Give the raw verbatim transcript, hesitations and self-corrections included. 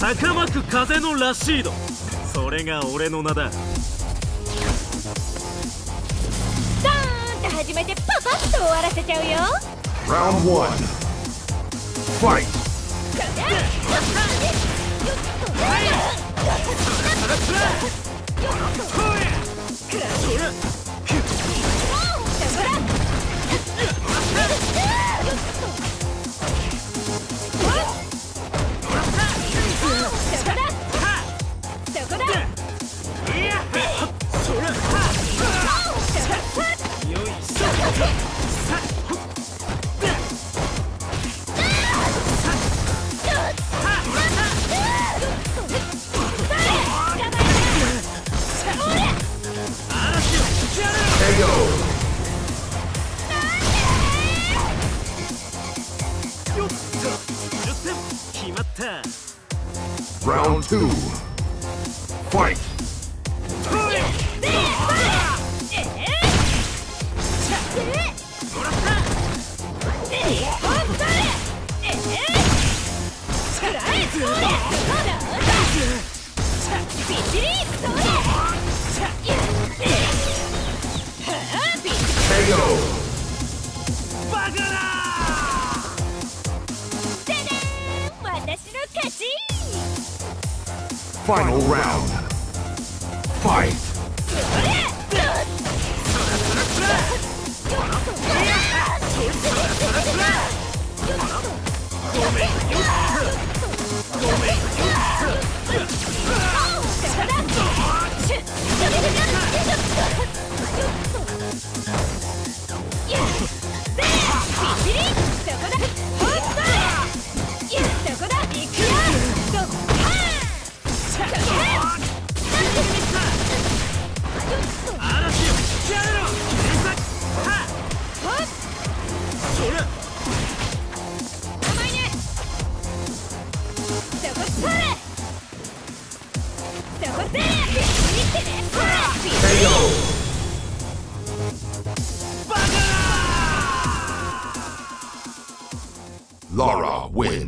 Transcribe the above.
高まく風のラシード、それが俺の名だ。 ドーンと始めてパパッと終わらせちゃうよ。 Round one. Fight. 決まった。 Round two. Fight. ファイナルラウンド。ファイト。Lara wins.